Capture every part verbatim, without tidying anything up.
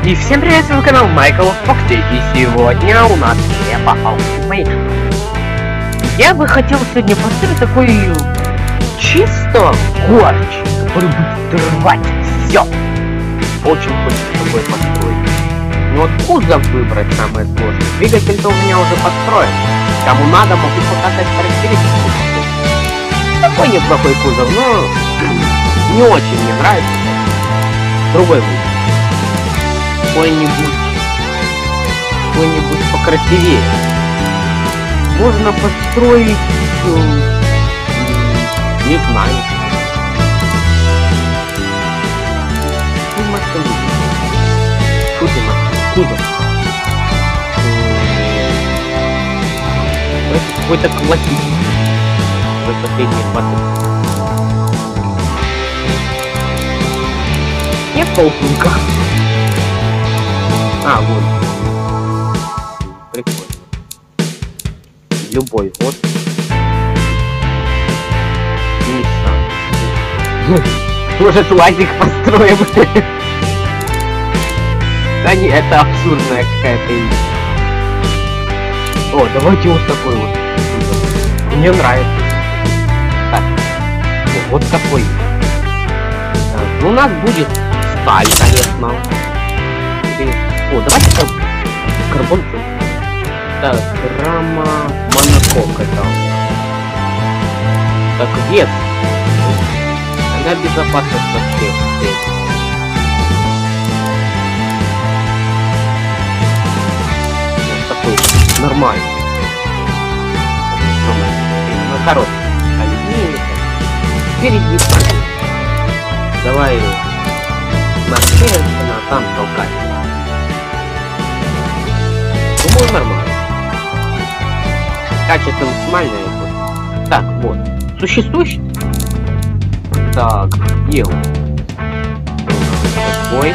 И всем привет, с канал Майкл Фокси, и сегодня у нас Лепа Ultimate. Я бы хотел сегодня построить такой чисто горчик, который будет рвать все. Очень хочется такой построить. Но вот кузов выбрать самое сложное. Двигатель-то у меня уже построен. Кому надо, могу показать характеристику. Такой неплохой кузов, но не очень мне нравится. Другой выбор. Какой-нибудь, какой-нибудь покрасивее. Можно построить, э, не знаю. Шутим откуда. Какой-то классический. Вот последний батут. Нет полтинка. А, вот. Прикольно. Любой год. Nissan. Может, лазик построим? Да не, это абсурдная какая-то идея. О, давайте вот такой вот. Мне нравится. Так. Вот такой. Так, у нас будет сталь, конечно. О, давайте как карбон. Так, рама монокок это. Так, вес. Она безопасность вообще. Вот такой нормальный. Ну, хороший. Алюминий. Впереди. Давай маркируемся на там толкать. Думаю, нормально. Качество максимальное. Так, вот. Существующий. Так, где он? Какой?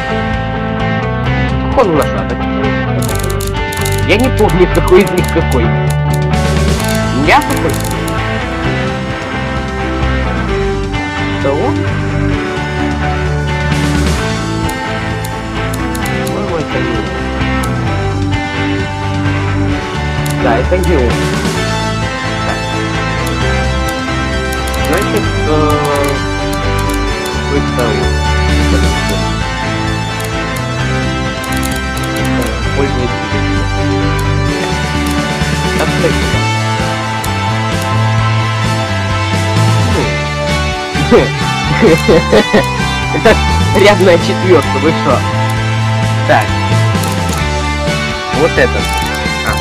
Он лошадок. Я не помню, какой из них какой. Я какой? Это он? По-моему, это не он. Да, это не он. Так. Значит, э, это он. Пользуется. Так, это рядная четверка, вы что? Так. Вот этот. А.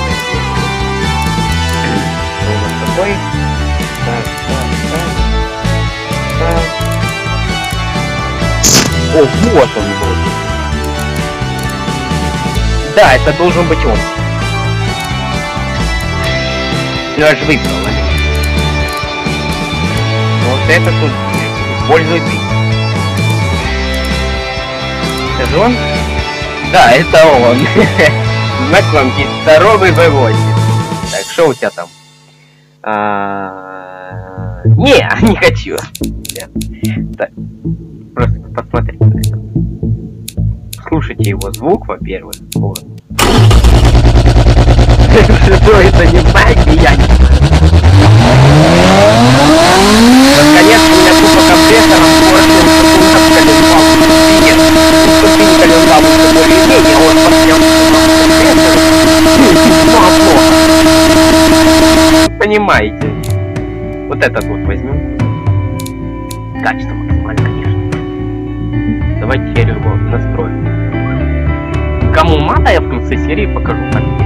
У нас такой. Так, так, так. Так. О, вот он был. Да, это должен быть он. Я же выбрал, а? Вот это тут использует бит. Это же он? Да, это он. Знакомьтесь, здоровый вэ восемь. Так, что у тебя там? А... Не, не хочу. Так, просто посмотрите на это. Слушайте его звук, во-первых. Вот. Что это не знаете, я не знаю. Вот, конечно, у меня тупо компрессором поршень секундов коленвал. Нет, ступень коленвал это более-менее, он поднял компрессор. Понимаете. Вот этот вот возьмем. Качество максимально, конечно. Давайте я его настрою. Кому надо, я в конце серии покажу, как делать.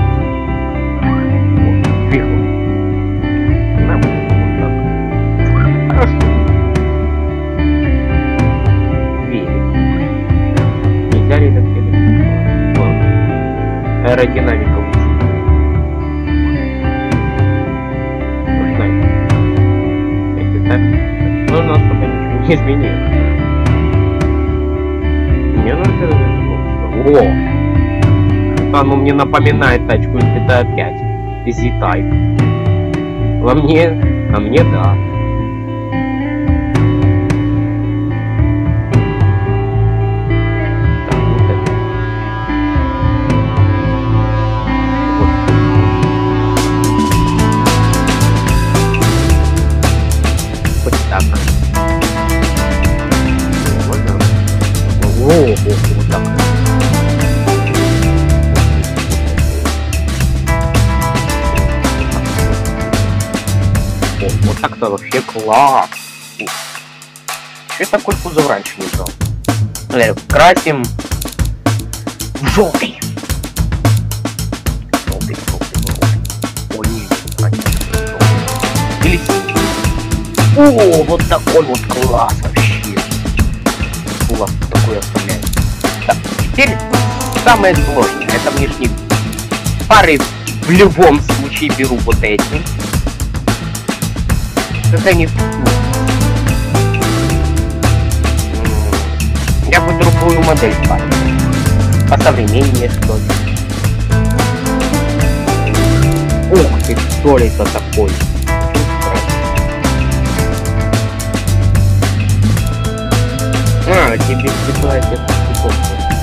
Вот, вверху. Да, вот так. Хорошо. Верим. Нельзя ли это делать? Вот. Аэродинамика лучше. Ну, знаете. Если так, ну, у нас пока ничего не изменилось. Мне надо... О! Оно мне напоминает тачку из джи ти эй пять. Z-Type. Во мне... А мне да. Так, вот это. О, вот так. О, вот так-то вообще класс. Че такой кузов раньше не брал? Наверное, красим в желтый. Желтый, желтый, желтый. Ой, нет, или о, вот такой вот класс вообще. Класс такой оставляет. Так, теперь самое сложное. Это внешний пары в любом случае беру вот эти. Как они... Я бы другую модель пары. Посовременнее, что ли. Ух ты, что ли это такое? А, тебе присылает это цветок.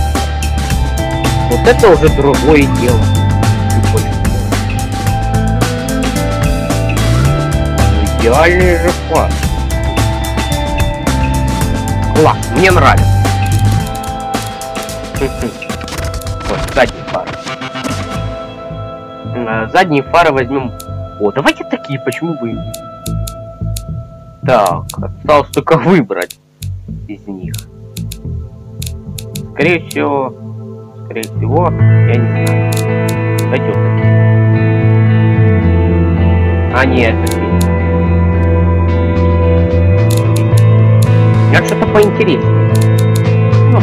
Вот это уже другое дело. Идеальный же класс. Класс, мне нравится. Вот, задние фары. Задние фары возьмем. О, давайте такие, почему бы и нет? Так, осталось только выбрать из них. Скорее всего, скорее всего, я не знаю. Давайте вот такие. А нет, такие. Я что-то поинтереснее. Ну,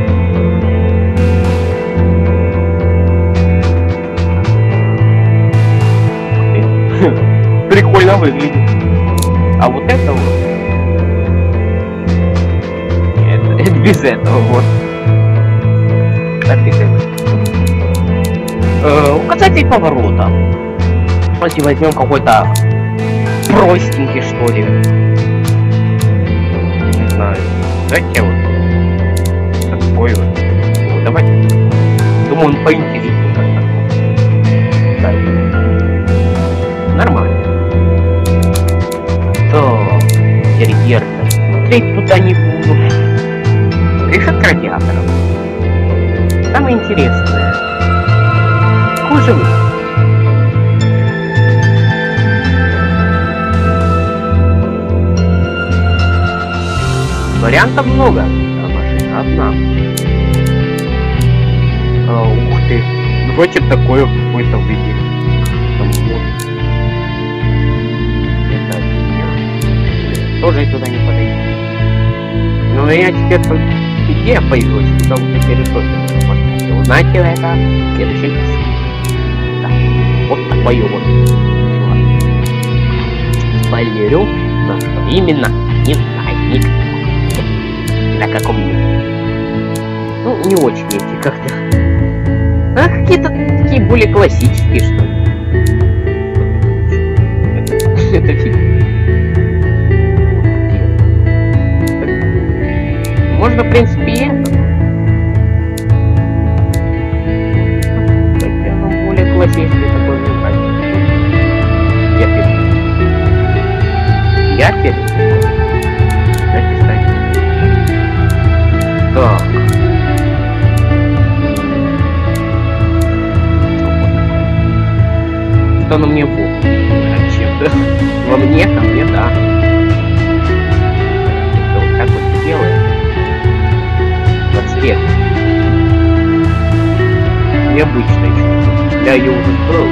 прикольно выглядит. А вот это вот. Нет, это без этого вот. Так, без этого. Э, указатель поворота. Давайте возьмем какой-то простенький, что ли. Не знаю. Давайте вот такой вот. Вот, давайте. Думаю, он поинтереснее как-то. Да. Нормально. Так, интерьер-то. Смотреть туда не буду. Решетка радиаторов. Самое интересное. Кузовы. Вариантов много. А машина одна. А, ух ты. Давайте такое какое-то выберем. Там вот. Это офигенно. Тоже туда не подойдет. Но я теперь идея появилась, когда вот эти решетки. Узнаете это в следующей части. Да. Вот такое вот. Спойлерю, но что именно, не знает никто. На каком-нибудь. Ну, не очень эти как-то. А какие-то такие более классические, что ли. Это фиг. Можно, в принципе, и это. Хотя, ну, более классический такой не нравится. Я перед. Я перед. Кстати, кстати. Так. Что на мне бог? Зачем-то. Во мне, ко мне, да. Это вот так вот делаем. На цвет. Необычно еще. Я ее уже строил.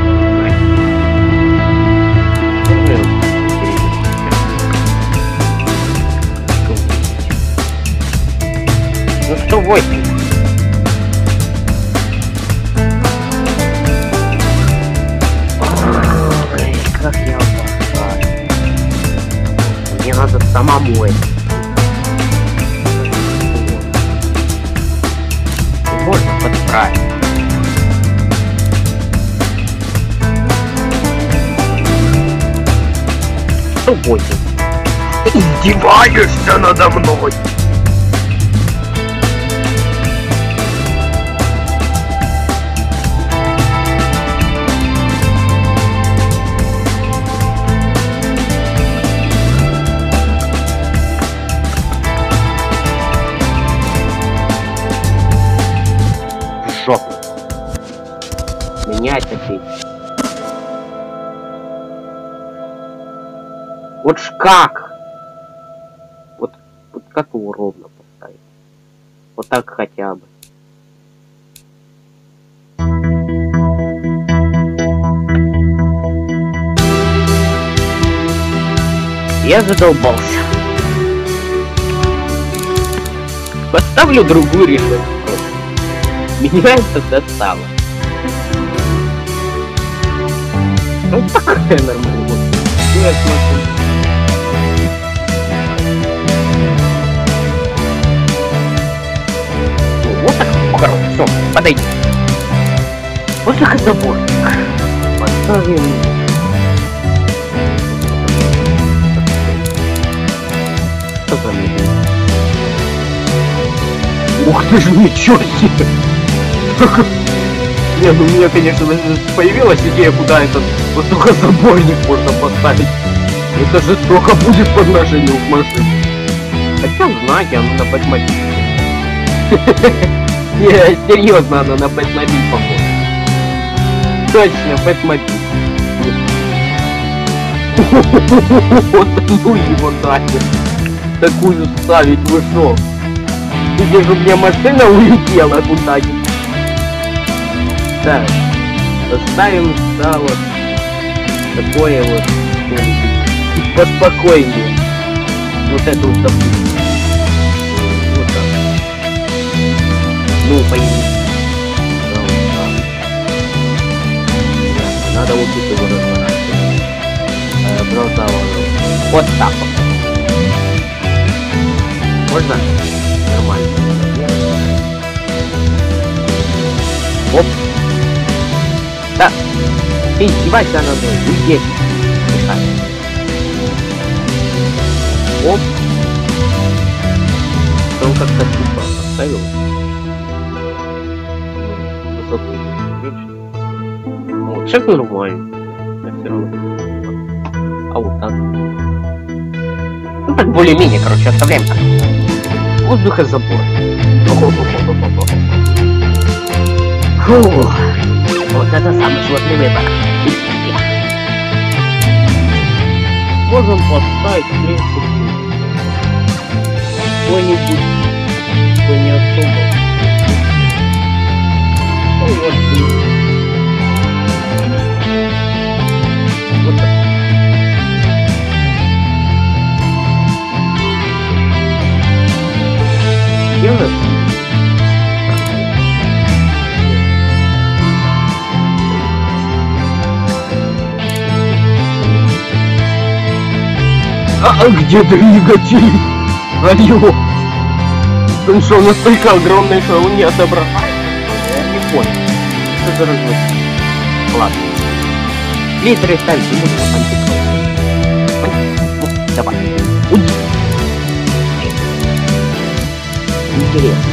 Ну что, восемь. Ой, как я устал. Мне надо самому это. Можно подправить. сто восемь. Издеваешься надо мной. жопу. Менять опять. Вот ж как? Вот, вот как его ровно поставить? Вот так хотя бы. Я задолбался. Поставлю другую решетку. Меня это достало. Ну такая нормальная. Вот. Я смотрю. Ну, вот так хорошо. Все, подойди. Воздухозаборник. Поставим. Что за меня? Ух ты ж, ничего себе! Не, ну у меня, конечно, появилась идея, куда этот воздухозаборник можно поставить. Это же столько будет по отношению к машине. Хотя, знаете, оно на Бэтмобиль. Не, серьезно, оно на Бэтмобиль похоже. Точно, Бэтмобиль. Вот ну его нахер. Такую ставить, вы шо? Где же у меня машина улетела куда-нибудь? Так, поставим сюда вот такое вот поспокойнее. Вот это вот допустим. Вот так. Ну, поедем. Надо вот тут его разворачивать. Э, просто вот, вот так вот. Можно? Нормально. Оп. Да. Ты издевайся надо мной. Уйди. Мешай. Оп. Он как-то тупо поставил. Высоту уменьшить. Вот, сейчас нормально. Все равно. А вот так. Ну так более-менее, короче, оставляем так. Воздухозабор. Фу. Вот это самый сложный выбор. Можем поставить, в принципе, какой-нибудь, какой не особо. Ну вот. Вот так. Делать? А где двигатель? Алло! Он что, настолько огромный, что он не отображает? Я не понял. Что за развод? Ладно. Литры ставить не буду, а давай. Уйди. Интересно.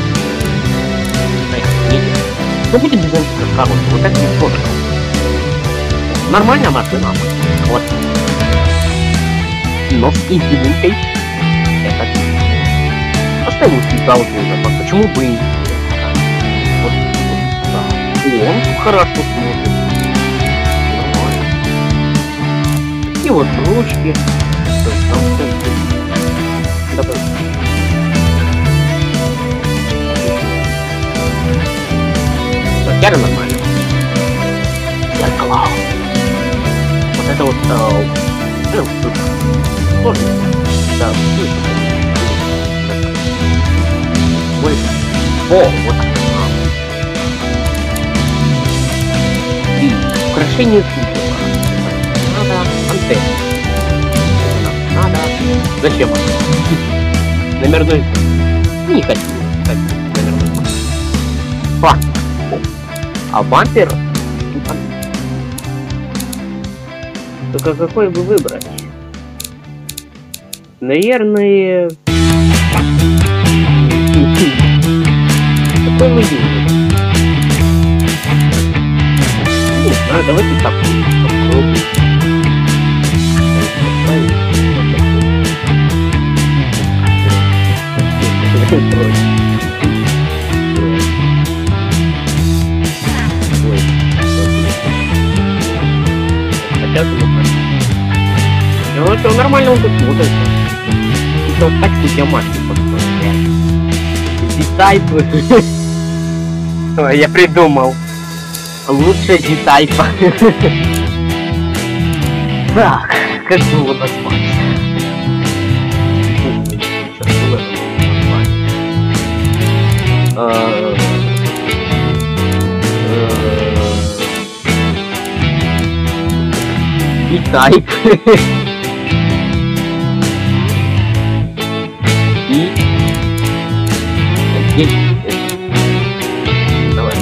Нет. Ну будет без короче, вот так не сложно. Нормальная машина. Вот. Но с изюминкой это оставим сюда вот уже. Почему бы и вот, вот да. Он хорошо смотрит. Нормально. И вот ручки. Давай. Теперь нормально. Зеркало. Вот это вот ну, сложно. Да, ой. О, вот так. И украшение супера. Надо антенну. Надо. Зачем это? Номерной. Не хочу. Номерной. Фак. А бампер? Только какой бы выбрать? Наверное... Какой мы видим? Не знаю, давайте так попробуем. сейчас ему. Ну все нормально, он тут смотрится. И вот так что я маски подходит. Дитайпы. Я придумал. Лучше дитайпа. Так, как бы его назвать? Сейчас было назвать. Дитайп. И... Давай.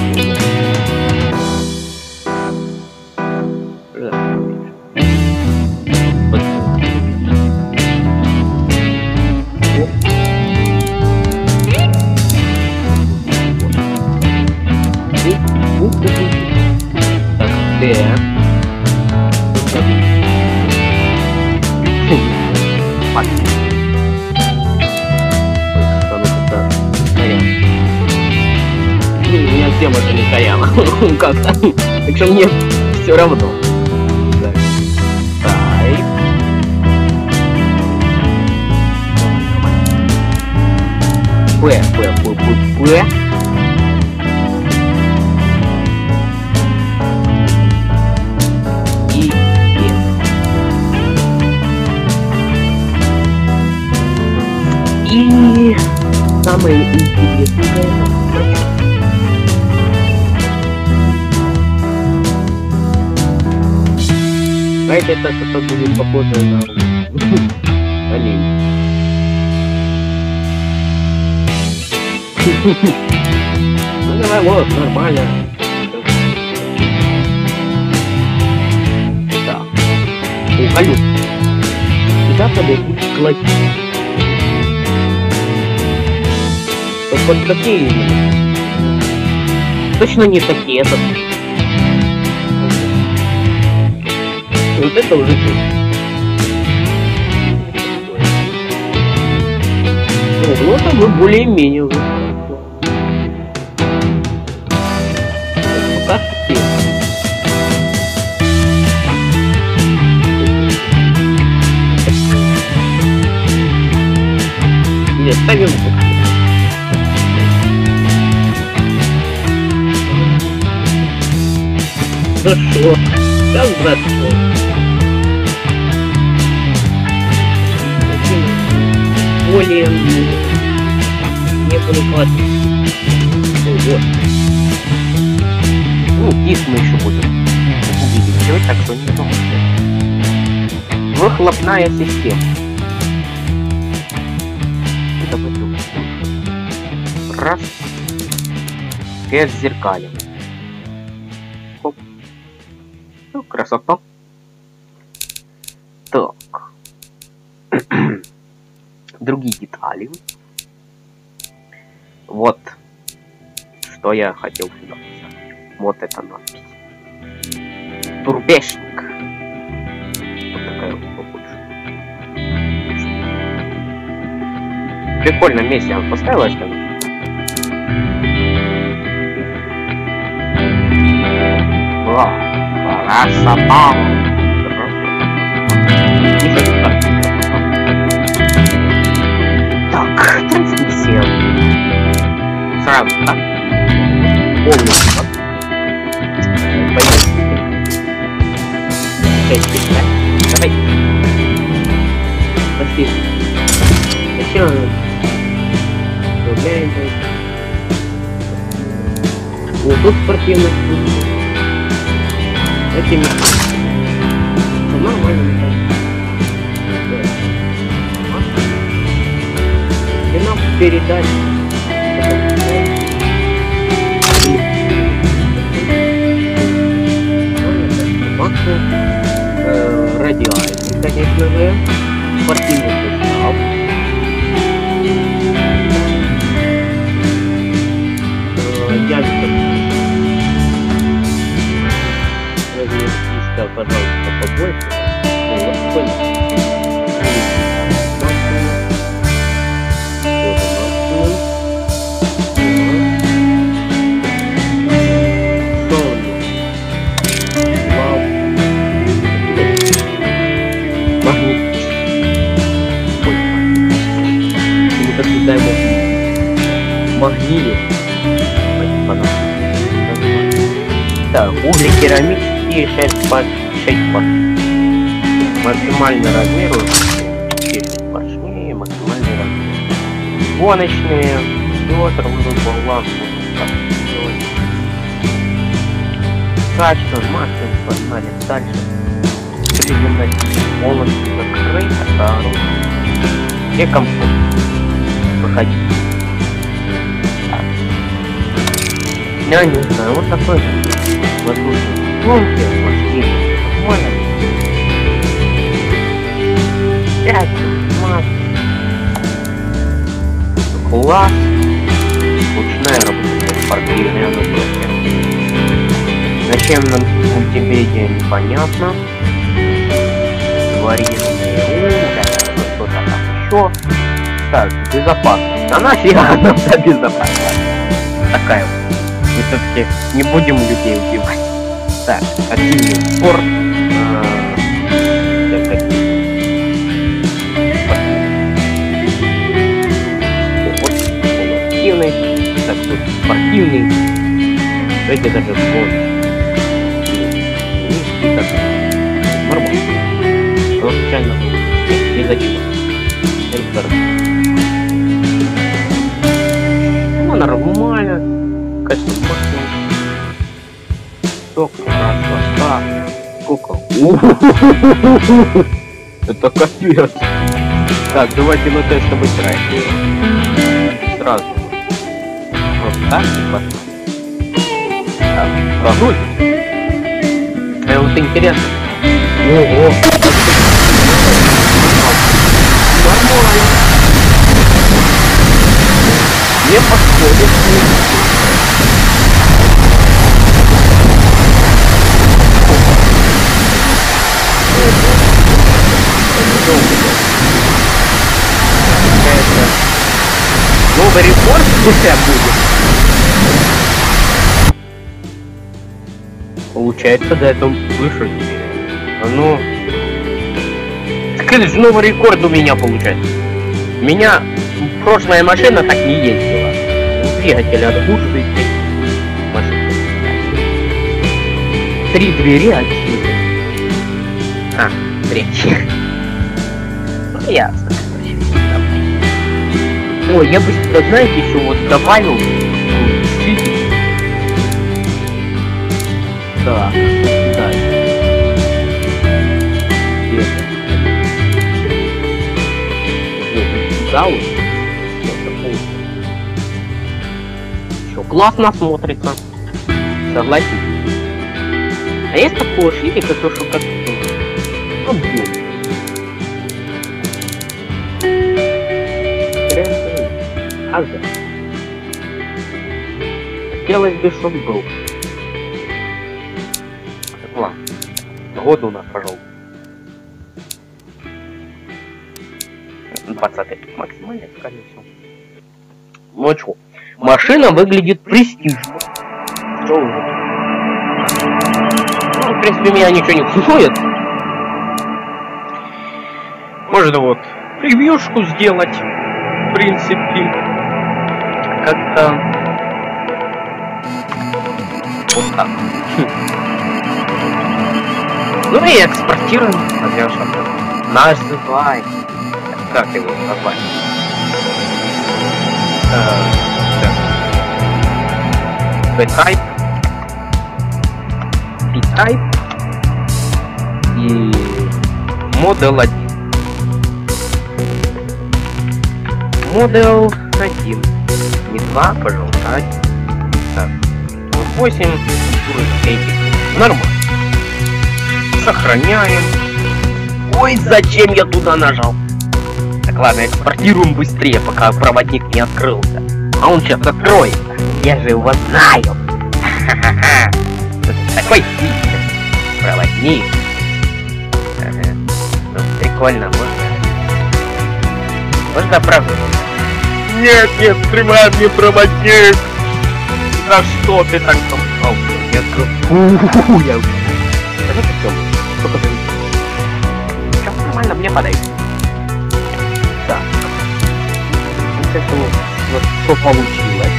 Так, где? У меня тема это не стояла. Как-то. Так что мне все равно. Так. Так. П, П, П, П, П. И Е. И самое интересное. Знаете, это что-то будет похоже на олень. Ну давай, вот, нормально. Так. Ухалю. Сюда подойдут клоки. Вот какие именно? Точно не такие, это... Вот это уже тут. Ну, это мы более-менее уже. Пока что нет, ставим. Хорошо. Сейчас, братцы. Более не прикладывать. Вот. Ну, кис мы еще будем увеличивать, так что не думайте. Выхлопная система. Это вот. Раз. Свет зеркалем. Хоп. Ну, красота. Так. Другие детали. Вот что я хотел сюда поставить. Вот эта надпись. Турбешник. Вот такая вот побольше. Прикольно вместе она поставилась там. О, красота. Так, трансмиссия. Сразу, да? Полностью. Поехали. Давай. Спасибо. Зачем? Вот тут спортивный. Этими. Нормально. И нам передать э, радиальный, конечно же, спортивный состав. Э, я искал, пожалуйста, побольше. Вот, понял. Магнит. Так, угли керамические шесть по шесть по. Максимальный размер шесть поршней, максимальный размер. Гоночные. Вот, ровно баланс. Качество, максимум, погнали дальше. Приземлять полностью закрыть, вторую. Где комфорт? Выходить. Так. Я не знаю, вот такой воздушный гонки, машины. Нормально. Пять, масс. Класс. Ручная работа, спортивная работа. Зачем нам мультимедиа, непонятно. Варьированные, что-то там еще. Так, безопасность. Она фига нам за безопасность. Такая вот. Мы все-таки не будем людей убивать. Так, активный спорт. Активный. Так, тут спортивный. Эти даже спорт. Нормально. Но случайно не зачем. Ну, нормально. Качество максимум. Ток, красота. Сколько? Это капец. Так, давайте на тест обыграем. Сразу. Вот так и потом. Так, прогрузим. А вот интересно. Ого! Нормально. Не подходит. Новый рекорд спустя будет. Получается, да, это выше. Ну, так это же новый рекорд у меня получается. У меня прошлая машина так не ездила. Двигатель отгруженный. Машина. Три двери отсюда. А, третья. Ну, ясно. Ой, я бы сюда, знаете, еще вот добавил. Так, да. Зал. Еще классно смотрится. Согласен. А есть такое шилика, то что как... Ну, блин. А да. Хотелось бы, чтоб был. Так, ладно. Года у нас, пожалуйста. двадцать максимально, скорее всего. Ну а чё? Машина выглядит престижно. Что уже? Ну, в принципе, меня ничего не волнует. Можно вот превьюшку сделать. В принципе. Как-то... Вот так. Ну и экспортируем. Называй. Как его назвать? B-Type, B-Type и Model один. Model один. Не два, пожалуйста, один. Так. восемь. Нормально. Сохраняем. Ой, зачем я туда нажал? Так, ладно, экспортируем быстрее, пока проводник не открылся. А он сейчас откроется. Я же его знаю. Ха-ха-ха. Такой хитрый проводник. Ага. Ну, прикольно, можно. Можно правда? Нет, нет, снимай мне проводник. За что ты так там? Ау, я открыл. Я... Скажи, ты что? Сколько ты? Сейчас нормально, мне подай. Так. Вот это вот, вот что получилось.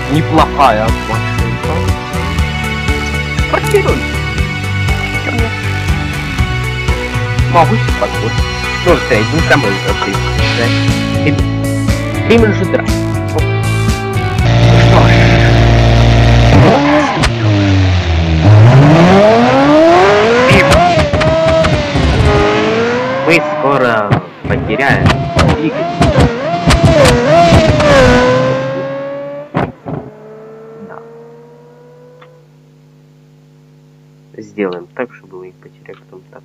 Неплохая машинка. Спортируй. Могу себе позволить. Ну, стоять, не самый лучший. Время же драть. Что ж. Мы скоро потеряем двигатель. Да. Сделаем так, чтобы мы их потеряли потом так.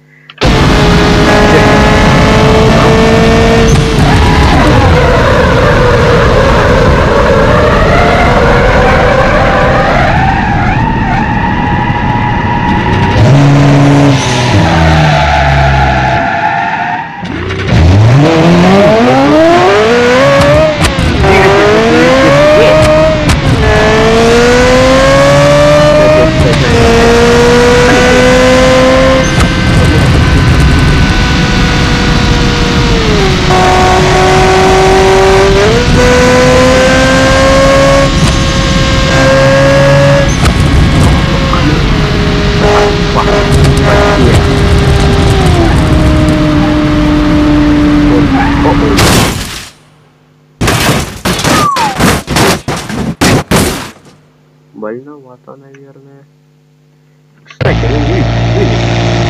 Больновато, наверное. Кстати, ну видите, видите.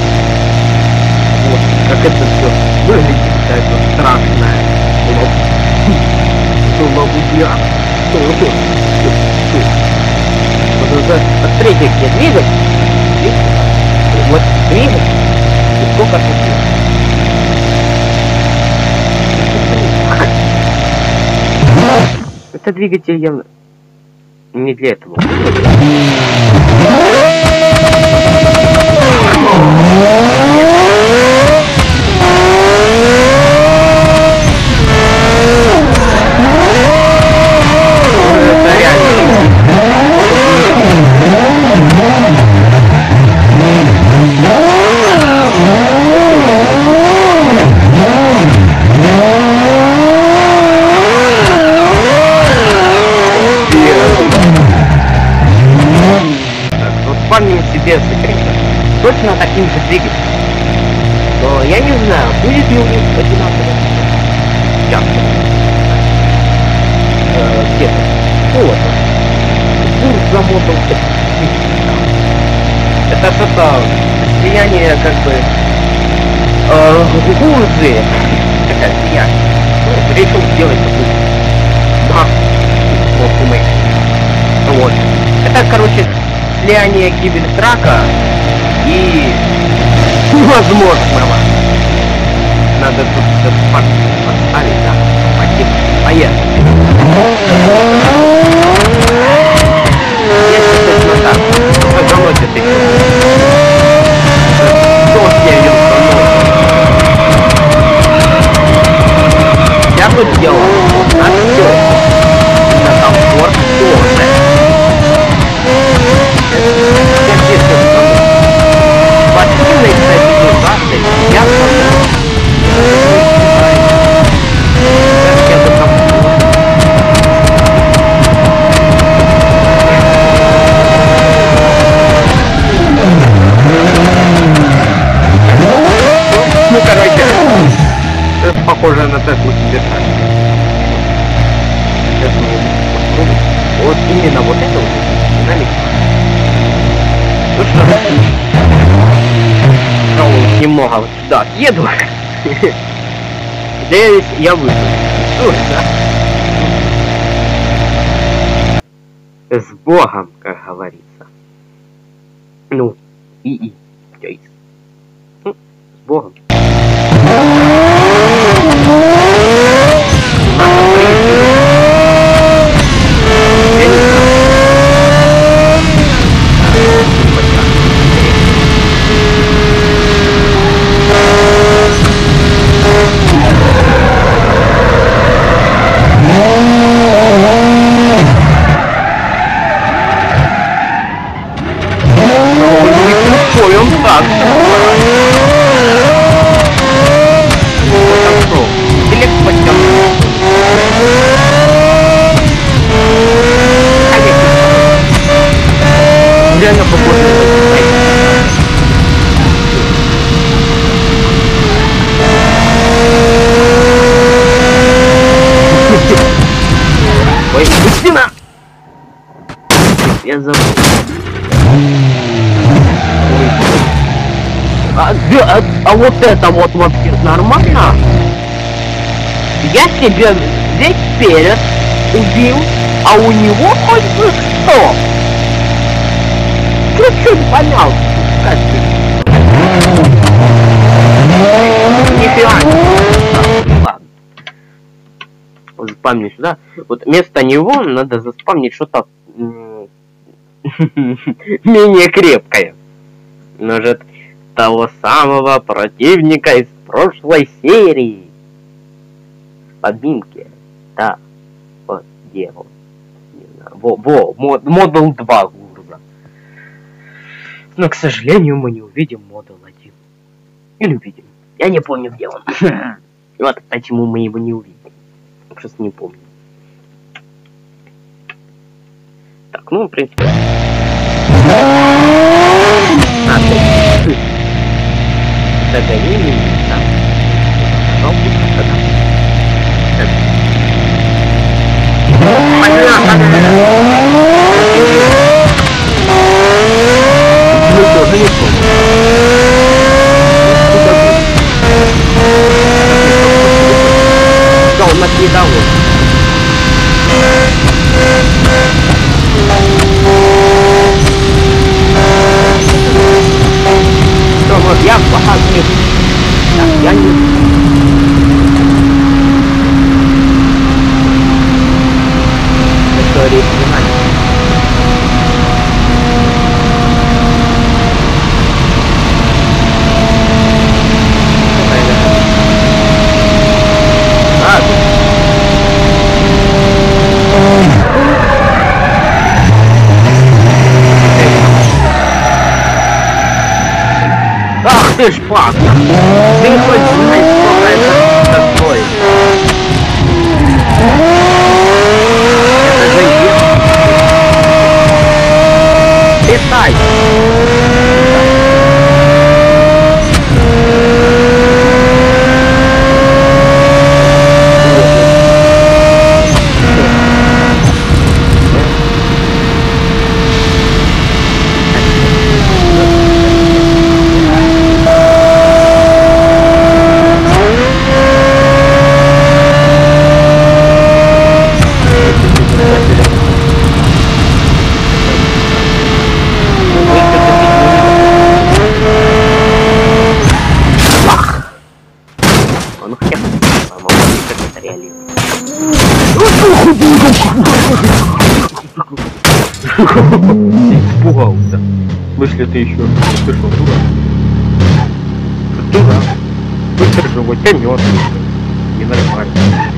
Вот, как это все выглядит, какая-то страшная. Лабудьяк. Вот уже посмотрите, где двигатель. Видите? Вот двигатель. И сколько тут есть. Это двигатель явно не для этого. Это реально. Вспомним себе секретно точно таким же двигателем. Но я не знаю, будет ли у них одинаково. Часто. Э, где-то. Вот он. Курс замотался. Это что-то слияние как бы э, гузы. Такая слияние. Ну, решил сделать такую. Да. Вот. Это, короче, слияние кибертрака и невозможного. Надо тут этот факт поставить, да? Поехали. Если точно так, то заносит их. Что я ее Я тут делал на все. На комфорт тоже. В активной стабилизации я смогу. Ну, короче, это похоже на Теслу Кибертрак. Вот именно вот это вот динамика. Ну что, ну, немного вот сюда съеду. Здесь я выйду. Ну, да. С Богом, как говорится. Ну, и и. Ну, с Богом. Интеллект Быстрина! Я забыл. А, да, а, а вот это вот вообще нормально? Я себе весь перец убил, а у него хоть бы что? Чуть-чуть понял. Нифига. Ладно. Заспамню сюда. Вот вместо него надо заспамнить что-то менее крепкое. Может, того самого противника из прошлой серии. Подминки. Да. Вот, где он? Не знаю. Во, во, мод, модул два гурза. Но, к сожалению, мы не увидим модул один. Или увидим. Я не помню, где он. Вот почему мы его не увидим. Просто не помню. Так, ну, в принципе... А, ты... Догони меня, да. Мы тоже не помним. Да, он нас не доводит. Что, вот я плохо не... Так, я не... Истории внимания. Ах ты ж пак! Ты хоть знаешь, сколько это такое? Это же есть. Летай! Испугался. Мысли ты еще ты что, дурак? Дурак. Быстро живой, тянет. Ненормально.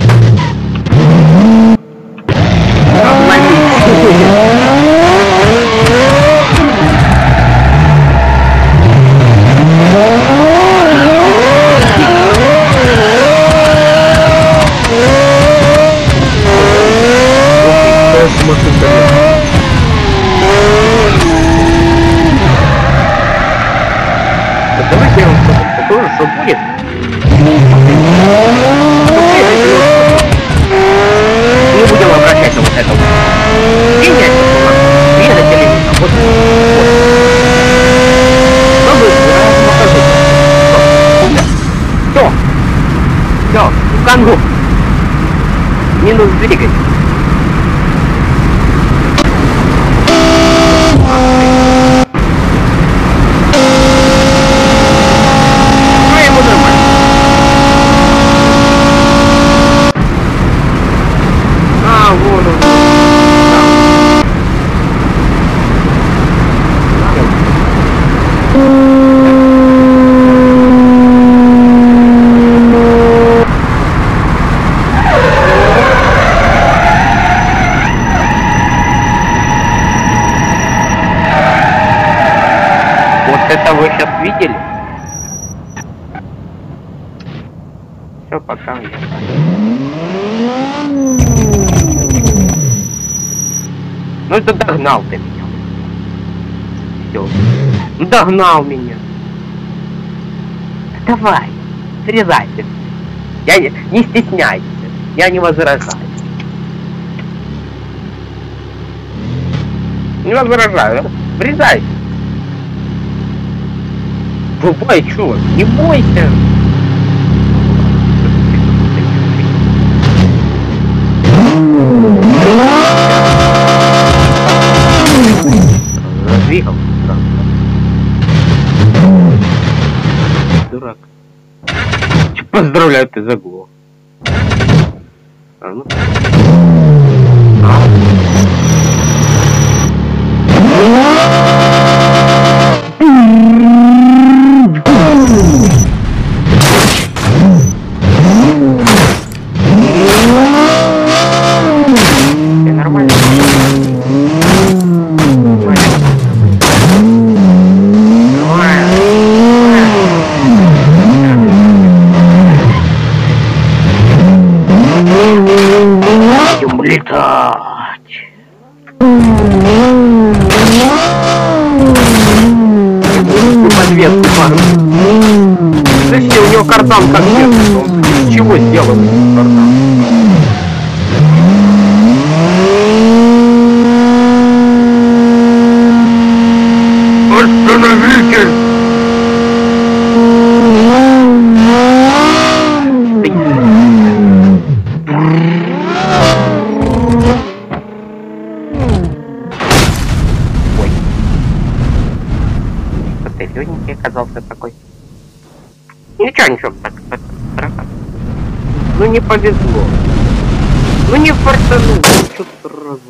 Давайте я вам покажу, что будет. Не будем обращать на вот это вот. Двигатель, двигатель, вот. Что вы, я вам покажу. Все. Все, в кангу. Минус двигатель. Это вы сейчас видели? Все, пока. Ну это догнал ты меня. Все. Ну догнал меня. Давай, срезайся. Я не, не стесняйся. Я не возражаю. Не возражаю. Врезай. Врубай, чё? Не бойся. Двигал. Дурак. Поздравляю, ты заглох. А, ну. А. Ты нормально? Летать. Подвеску пару. Подожди, у него кардан как держится. Он из чего сделан этот кардан? Остановитесь! Легенький оказался такой. Ничего, ничего, так, так, так. Ну не повезло. Ну не фартануло, что сразу.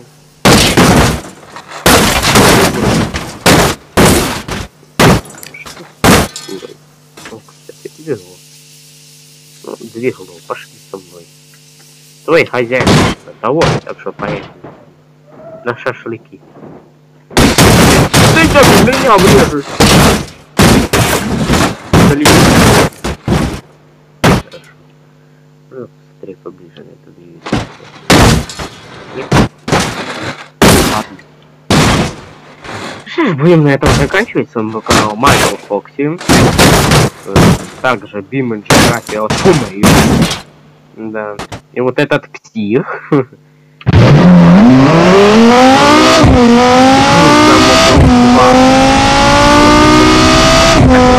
Ну, кстати, повезло. Ну, двигало, пошли со мной. Твой хозяин того, так что поехали. На шашлыки. Ты так в меня влезешь. Хорошо. Ну, смотри поближе на это двигатель. Ладно. Что ж, будем на этом заканчивать. С вами был канал Майкл Фокси. Также Бим География от Фумы. Да. И вот этот псих. Thank you.